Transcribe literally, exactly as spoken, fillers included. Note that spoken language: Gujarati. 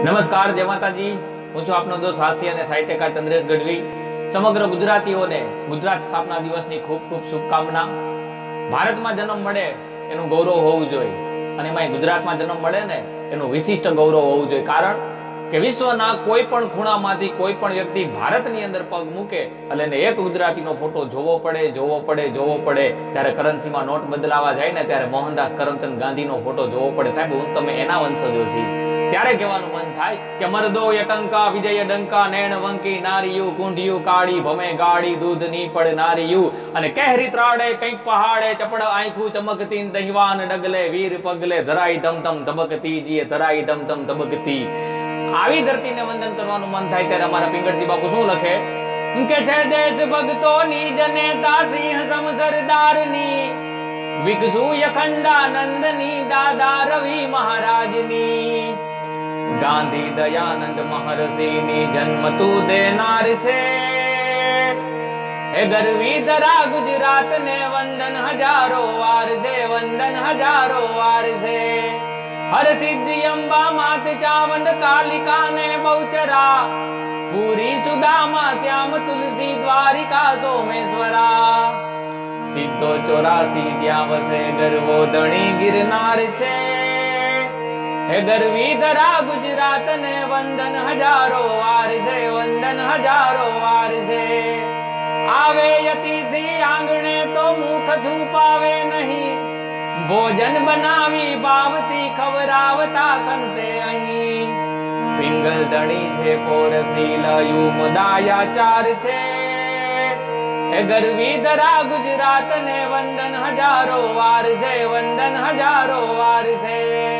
નમસ્કાર, જય માતાજી. હું છું આપનો દોસ્ત હાસ્ય અને સાહિત્યકાર ચંદ્રેશ ગઢવી. સમગ્ર ગુજરાતીઓને ગુજરાત સ્થાપના દિવસની ખૂબ ખૂબ શુભકામના. ભારતમાં જન્મ મળે એનું ગૌરવ હોવું જોઈએ, અને એમાં ગુજરાતમાં જન્મ મળે ને એનું વિશિષ્ટ ગૌરવ હોવું જોઈએ. કારણ કે વિશ્વના કોઈ પણ ખૂણામાંથી કોઈ પણ વ્યક્તિ ભારતની અંદર પગ મૂકે એટલે એને એક ગુજરાતીનો ફોટો જોવો પડે જોવો પડે જોવો પડે. જ્યારે કરન્સીમાં નોટ બદલાવા જાય ને ત્યારે મોહનદાસ કરમચંદ ગાંધીનો ફોટો જોવો પડે. સાહેબ, હું તમે એના વંશજો છીએ. ત્યારે કહેવાનું મન થાય કે મરદો યટંકા વિજય ડંકા નેણ વંકી નારીયુ કુંઢિયું કાળી ભમે ગાડી દૂધ ની પડ નારીયુ અને કહેરી ત્રાડે કંઈક પહાડે ચપડ આંખું ચમકતી દહીવાન ડગલે વીર પગલે ધરાઈ ધમ ધમ ધબકતી જીએ ધરાઈ ધમ ધમ ધબકતી. આવી ધરતીને વંદન કરવાનું મન થાય ત્યારે અમારા પિંગળજી બાપુ શું લખે કે છે દેશ ભક્તોની જનેતા સિંહ સમ સરદારની વિકસુ અખંડાનંદની દાદા રવિ મહારાજની ગાંધી દયાનંદ મહર્ષિની જન્મ તું દેનાર છે. હે ગરવી ધરા ગુજરાત ને વંદન હજારો વાર છે, વંદન હજારો વાર છે. હર સિદ્ધિ અંબા માત ચાવંડ કાલિકા ને બહુચરા પૂરી સુદામા શ્યામ તુલસી દ્વારિકા સોમેશ્વરા સિદ્ધો ચોરાસી ત્યાં વસે ગરવો ધણી ગિરનાર છે. હે ગરવી ધરા ગુજરાત ને વંદન હજારો વાર છે, વંદન હજારો વાર છે. આવે અતિથિ આંગણે તો મુખ છુપાવે નહીં, ભોજન બનાવી ભાવથી ખવરાવતા કંતે અહીં. પિંગલ ધણી છે પોરસી લયું મુદાયાચાર છે. હે ગરવી ધરા ગુજરાત ને વંદન હજારો વાર છે, વંદન હજારો વાર છે.